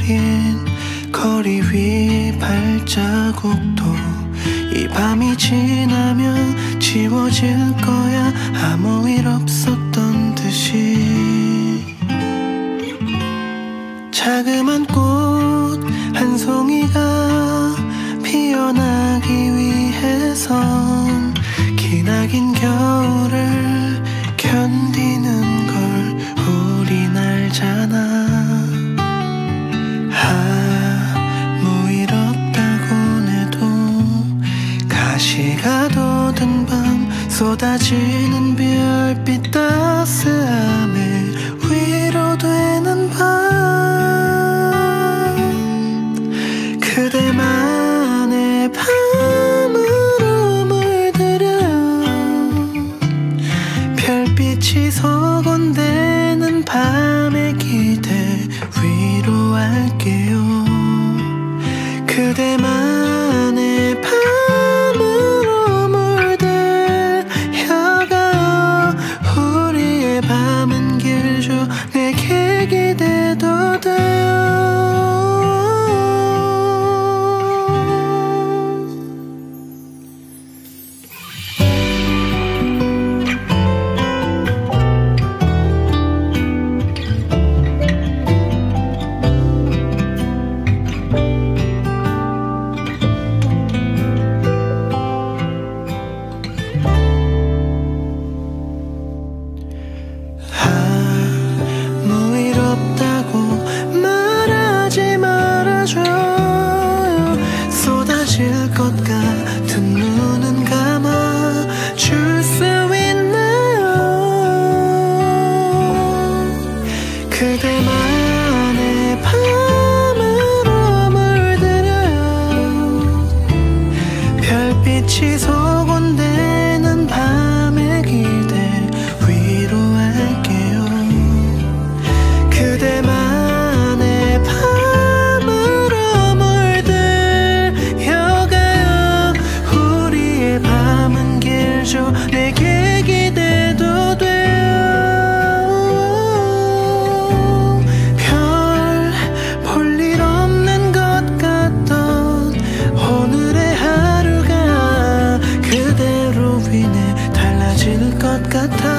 어린 거리 위 발자국도 이 밤이 지나면 지워질 거야. 아무 일 없었던 듯이. 자그만 꽃 한 송이가 피어나기 위해선 기나긴 겨울을 견디는 걸 우린 알잖아. 아무 일 없다곤 해도 가시가 돋은 밤 쏟아지는 별빛 따스함에 위로되는 밤. 그대만의 밤으로 물들여 별빛이 소곤대는 밤의 기대 위로할게요. 그대만의 밤으로 물들여가요. 우리의 밤은 길죠. 내게 기대도 돼요. 아무 일 없다고 말하지 말아줘요. 쏟아질 것 같은 눈은 감아줄 수 있나요? 그대만의 밤으로 물들여요. 별빛이 소곤대는 밤의 기대 위로할게요. 그대만의 밤으로 물들여가요. 우리의 밤은 길죠. 내게 기대도 돼요. 별 볼 일 없는 것 같던 오늘의 하루가 그대로 인해 달라질 것 같아.